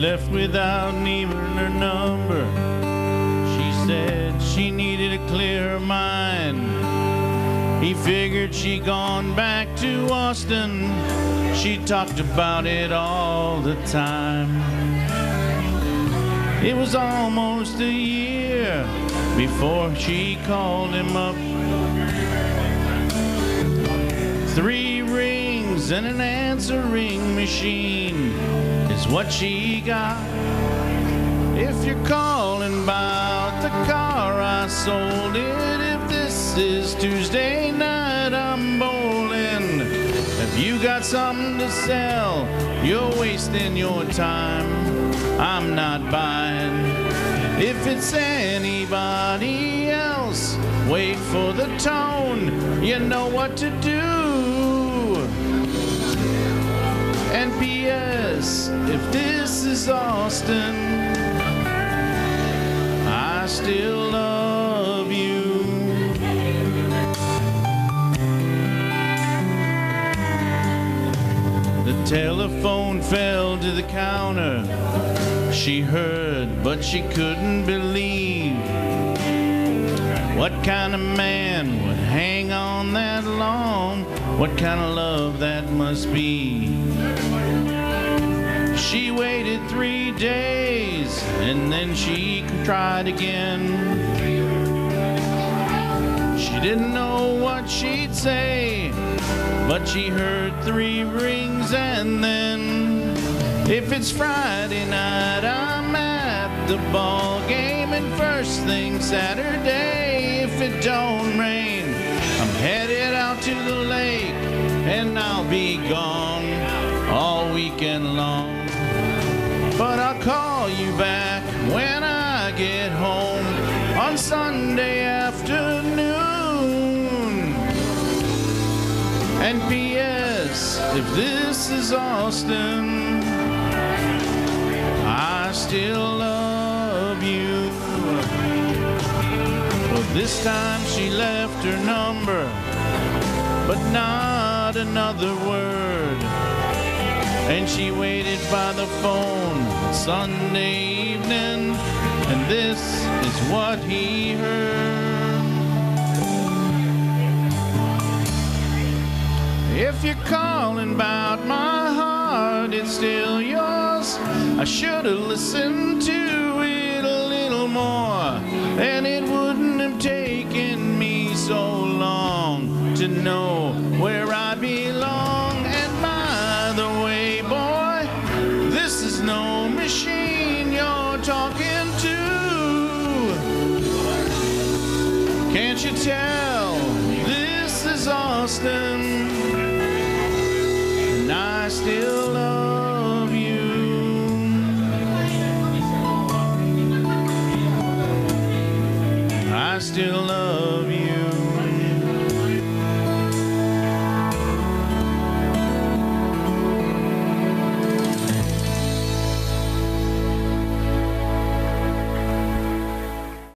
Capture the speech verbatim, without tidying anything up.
left without even her number. She said she needed to clear her mind. He figured she'd gone back to Austin. She talked about it all the time. It was almost a year before she called him up. Three rings and an answering machine is what she got. If you're calling about the car, I sold it. If this is Tuesday night, I'm bowling. If you got something to sell, you're wasting your time. I'm not buying. If it's anybody else, wait for the tone. You know what to do. And P S if this is Austin, I still love you. The telephone fell to the counter. She heard, but she couldn't believe. What kind of man would hang on that long? What kind of love that must be? She waited three days and then she tried again. She didn't know what she'd say, but she heard three rings and then, if it's Friday night, I'm at the ball game, and first thing Saturday, if it don't rain, I'm headed out to the lake, and I'll be gone all weekend long. But I'll call you back when I get home on Sunday afternoon. And P S if this is Austin, I still love you. Well, this time she left her number, but not another word. And she waited by the phone Sunday evening, and this is what he heard. If you're calling about my heart, it's still yours. I should have listened to it a little more, and it wouldn't have taken me so long to know where I belong. And by the way, boy, this is no machine you're talking to. Can't you tell this is Austin? And I still